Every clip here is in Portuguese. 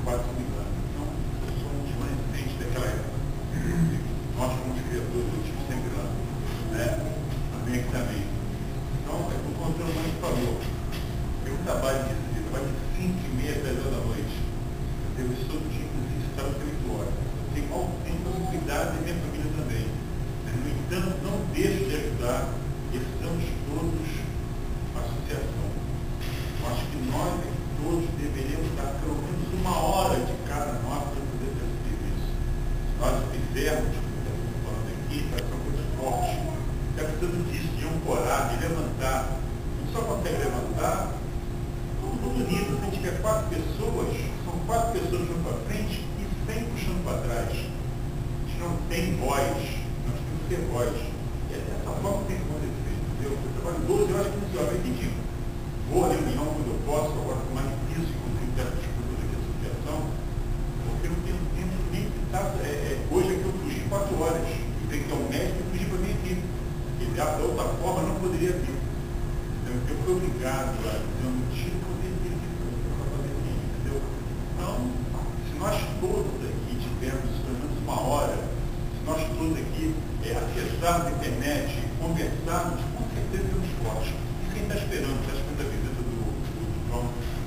quase 5 anos. Então, somos remanescentes daquela época. Nós, como criadores, eu estive sempre lá, né? Também aqui também. Então, é como o Antônio Mãe falou, eu trabalho de 5h30 às 10 da noite. Eu estou todo dia, inclusive, estava 8 horas. Eu tenho mal tempo para cuidar da minha família também. No entanto, não deixo de ajudar. Estamos todos a associação. Eu acho que nós todos deveríamos dar pelo menos 1 hora de cada nós para poder ter esse serviço. Se nós fizermos, como estamos falando aqui, vai ser uma coisa forte. Está precisando disso, de ancorar, de levantar. Não só consegue levantar, todo mundo unido. Se a gente tiver 4 pessoas, são 4 pessoas junto para frente e 100 puxando para trás. A gente não tem voz, nós temos que ter voz. E é dessa forma que tem que acontecer, entendeu? Eu trabalho 12 horas, 15 horas, é ridículo. Vou à reunião quando eu posso, agora com mais difícil, inclusive dessa estrutura aqui da associação, porque eu não tenho tempo nem que está. Hoje aqui eu fugi 4 horas, eu tenho que ir ao médico e fugir para vir aqui. Porque da outra forma não poderia vir. Então eu fui obrigado a dizer um motivo para poder vir aqui para fazer isso, entendeu? Então, se nós todos aqui tivermos pelo menos 1 hora, se nós todos aqui acessarmos a internet, conversarmos, com certeza temos forte. E quem está esperando a visita do João,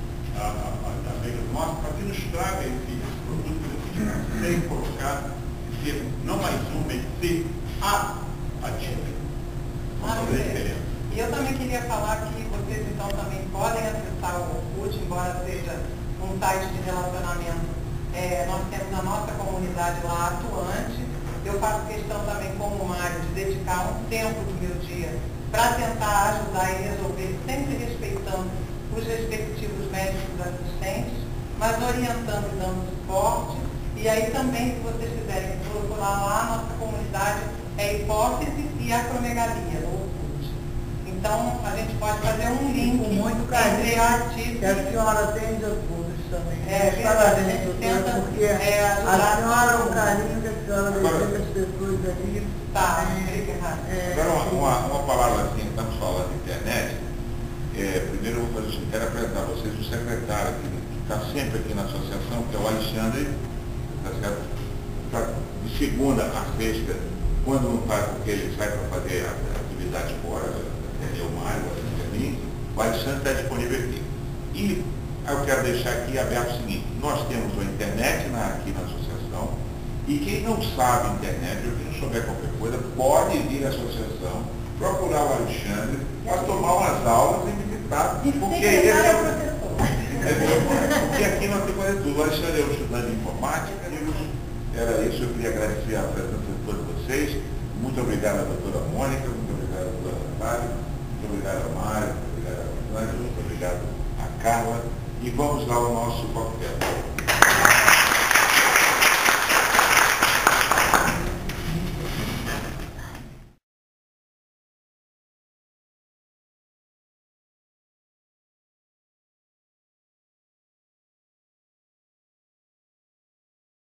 a Mega Nossa, para que nos traga esse produto que a gente consegue colocar e ser não mais uma, mas ser a dica. Vamos fazer a diferença. E eu também queria falar que vocês então também podem acessar o Orkut, embora seja um site de relacionamento. Nós temos a nossa comunidade lá atuante. Eu faço questão também, como o Mário, de dedicar um tempo do meu dia para tentar ajudar e resolver, sempre respeitando os respectivos médicos assistentes, mas orientando e dando suporte. E aí também, se vocês quiserem procurar lá, a nossa comunidade é hipótese e acromegalia, no Orkut. Então, a gente pode fazer um link muito entre artistas. Que a senhora atende a todos também. Verdade, porque a senhora, o carinho que a senhora dedica às pessoas ali. Tá, obrigada. Agora, uma palavra assim, estamos falando de internet. Primeiro eu vou fazer assim, quero apresentar a vocês o secretário que está sempre aqui na associação, que é o Alexandre, tá certo? De segunda a sexta, quando não faz, porque ele sai para fazer a atividade fora, o Mário, o Alexandre está disponível aqui. E eu quero deixar aqui aberto o seguinte, nós temos a internet aqui na associação, e quem não sabe internet, ou quem não souber qualquer coisa, pode vir à associação, procurar o Alexandre, para tomar umas aulas e visitar, porque ele é o professor. Porque aqui nós temos que fazer tudo. O Alexandre é um estudante de informática, era isso, eu queria agradecer a presença de todos vocês. Muito obrigado à doutora Mônica, muito obrigado à doutora Natália, muito obrigado a Mário, muito obrigado a Rosângela, muito obrigado a Carla. E vamos lá ao nosso coquetel.